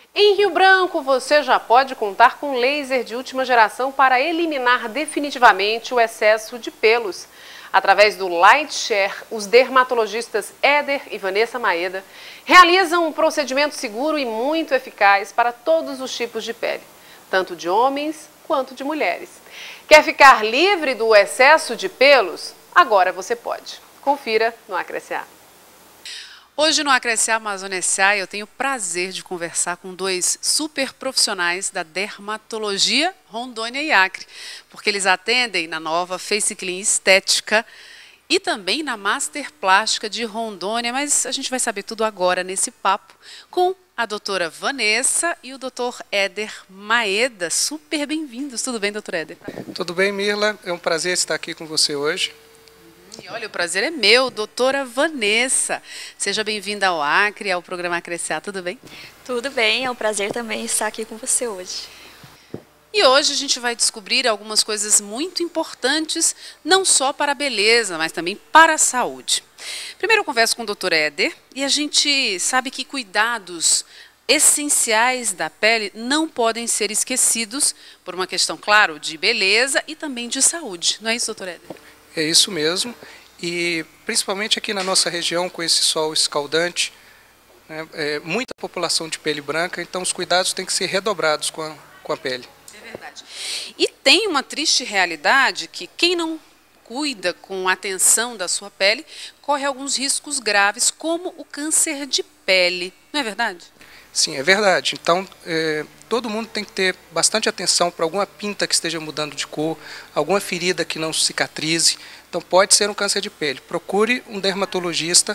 Em Rio Branco, você já pode contar com laser de última geração para eliminar definitivamente o excesso de pelos. Através do Light Share, os dermatologistas Éder e Vanessa Maeda realizam um procedimento seguro e muito eficaz para todos os tipos de pele, tanto de homens quanto de mulheres. Quer ficar livre do excesso de pelos? Agora você pode. Confira no Acrescer. Hoje no Acrescer Amazônia S.A. eu tenho o prazer de conversar com dois super profissionais da dermatologia Rondônia e Acre, porque eles atendem na nova Face Clean Estética e também na Master Plástica de Rondônia, mas a gente vai saber tudo agora nesse papo com a doutora Vanessa e o doutor Éder Maeda. Super bem-vindos. Tudo bem, doutor Éder? Tudo bem, Mirla. É um prazer estar aqui com você hoje. E olha, o prazer é meu, doutora Vanessa. Seja bem-vinda ao Acre, ao programa Acrescer, tudo bem? Tudo bem, é um prazer também estar aqui com você hoje. E hoje a gente vai descobrir algumas coisas muito importantes, não só para a beleza, mas também para a saúde. Primeiro eu converso com o doutor Éder e a gente sabe que cuidados essenciais da pele não podem ser esquecidos por uma questão, claro, de beleza e também de saúde. Não é isso, doutor Éder? É isso mesmo, e principalmente aqui na nossa região, com esse sol escaldante, né, muita população de pele branca, então os cuidados têm que ser redobrados com a pele. É verdade. E tem uma triste realidade que quem não cuida com atenção da sua pele corre alguns riscos graves, como o câncer de pele, não é verdade? Sim, é verdade. Então, todo mundo tem que ter bastante atenção para alguma pinta que esteja mudando de cor, alguma ferida que não cicatrize. Então, pode ser um câncer de pele. Procure um dermatologista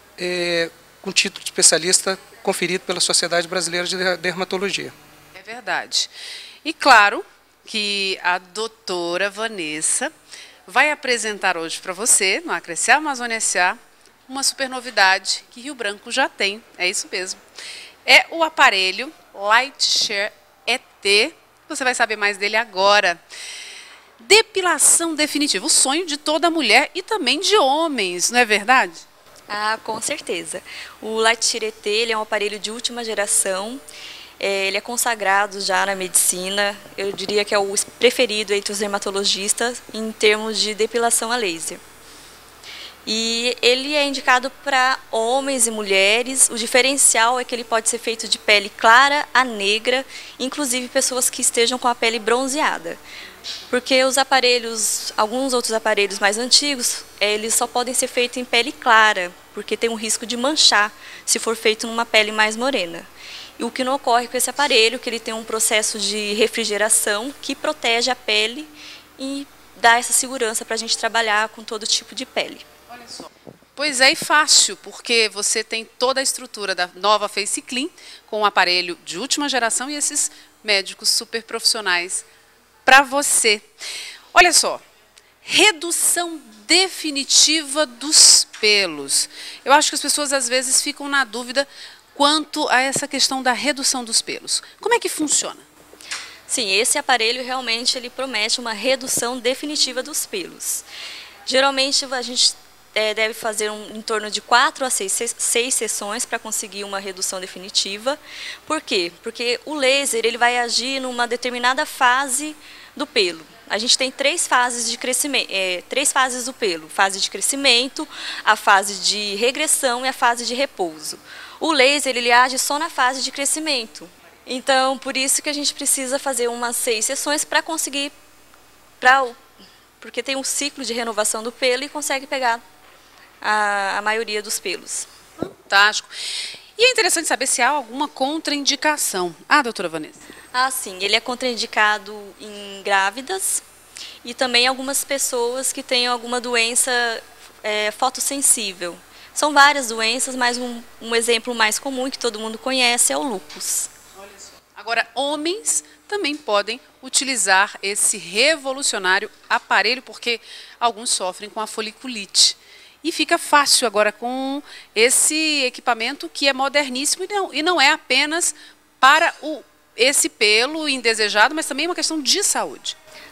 com título de especialista conferido pela Sociedade Brasileira de Dermatologia. É verdade. E claro que a doutora Vanessa vai apresentar hoje para você, no Acrescer Amazônia S.A., uma super novidade que Rio Branco já tem, é isso mesmo. É o aparelho Light Share ET, você vai saber mais dele agora. Depilação definitiva, o sonho de toda mulher e também de homens, não é verdade? Ah, com certeza. O Light Share ET ele é um aparelho de última geração, ele é consagrado já na medicina, eu diria que é o preferido entre os dermatologistas em termos de depilação a laser. E ele é indicado para homens e mulheres. O diferencial é que ele pode ser feito de pele clara a negra, inclusive pessoas que estejam com a pele bronzeada. Porque os aparelhos, alguns outros aparelhos mais antigos, eles só podem ser feitos em pele clara, porque tem um risco de manchar se for feito numa pele mais morena. E o que não ocorre com esse aparelho, que ele tem um processo de refrigeração que protege a pele e dá essa segurança para a gente trabalhar com todo tipo de pele. Olha só. Pois é, e fácil, porque você tem toda a estrutura da nova Face Clean, com um aparelho de última geração e esses médicos super profissionais para você. Olha só, redução definitiva dos pelos. Eu acho que as pessoas às vezes ficam na dúvida quanto a essa questão da redução dos pelos. Como é que funciona? Sim, esse aparelho realmente ele promete uma redução definitiva dos pelos. Geralmente a gente deve fazer em torno de 4 a 6 sessões para conseguir uma redução definitiva. Por quê? Porque o laser ele vai agir numa determinada fase do pelo. A gente tem 3 fases de crescimento, 3 fases do pelo: fase de crescimento, a fase de regressão e a fase de repouso. O laser ele age só na fase de crescimento. Então, por isso que a gente precisa fazer umas 6 sessões para conseguir, porque tem um ciclo de renovação do pelo e consegue pegar a maioria dos pelos. Fantástico. E é interessante saber se há alguma contraindicação. Ah, doutora Vanessa? Ah, sim. Ele é contraindicado em grávidas e também algumas pessoas que têm alguma doença fotossensível. São várias doenças, mas um exemplo mais comum que todo mundo conhece é o lúpus. Olha só. Agora, homens também podem utilizar esse revolucionário aparelho, porque alguns sofrem com a foliculite. E fica fácil agora com esse equipamento que é moderníssimo e não é apenas para esse pelo indesejado, mas também uma questão de saúde.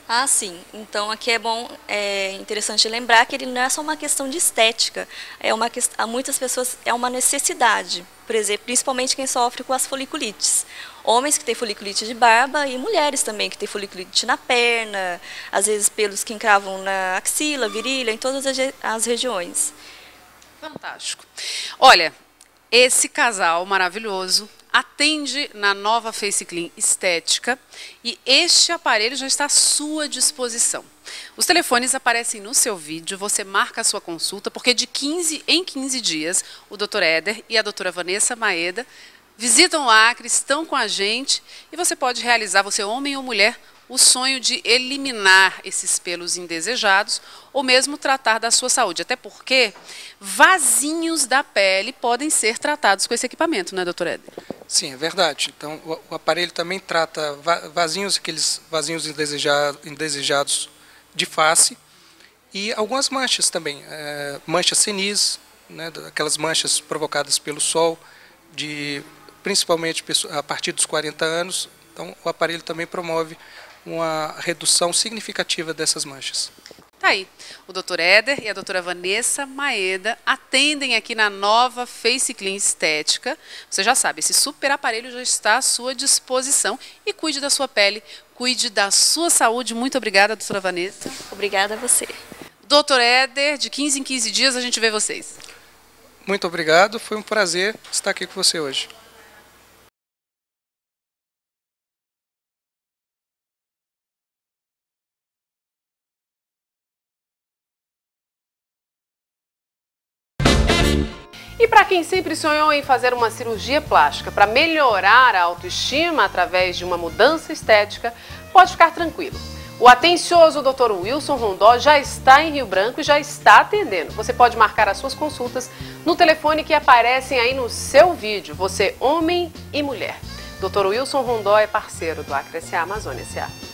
Ah, sim. Então aqui é interessante lembrar que ele não é só uma questão de estética, muitas pessoas é uma necessidade, por exemplo, principalmente quem sofre com as foliculites. Homens que têm foliculite de barba e mulheres também que têm foliculite na perna, às vezes pelos que encravam na axila, virilha, em todas as regiões. Fantástico. Olha, esse casal maravilhoso atende na nova Face Clean Estética e este aparelho já está à sua disposição. Os telefones aparecem no seu vídeo, você marca a sua consulta, porque de 15 em 15 dias o Dr. Éder e a doutora Vanessa Maeda visitam o Acre, estão com a gente e você pode realizar, você homem ou mulher, o sonho de eliminar esses pelos indesejados ou mesmo tratar da sua saúde. Até porque vasinhos da pele podem ser tratados com esse equipamento, não é, doutor Éder? Sim, é verdade. Então, o aparelho também trata vasinhos, aqueles vasinhos indesejados de face e algumas manchas também, manchas senis, né, aquelas manchas provocadas pelo sol, principalmente a partir dos 40 anos. Então, o aparelho também promove uma redução significativa dessas manchas. Tá aí, o Dr. Éder e a doutora Vanessa Maeda atendem aqui na nova Face Clean Estética. Você já sabe, esse super aparelho já está à sua disposição e cuide da sua pele, cuide da sua saúde. Muito obrigada, doutora Vanessa. Obrigada a você. Dr. Éder, de 15 em 15 dias a gente vê vocês. Muito obrigado, foi um prazer estar aqui com você hoje. E para quem sempre sonhou em fazer uma cirurgia plástica para melhorar a autoestima através de uma mudança estética, pode ficar tranquilo. O atencioso Dr. Wilson Rondó já está em Rio Branco e já está atendendo. Você pode marcar as suas consultas no telefone que aparecem aí no seu vídeo, você homem e mulher. Dr. Wilson Rondó é parceiro do Acre SA Amazônia SA.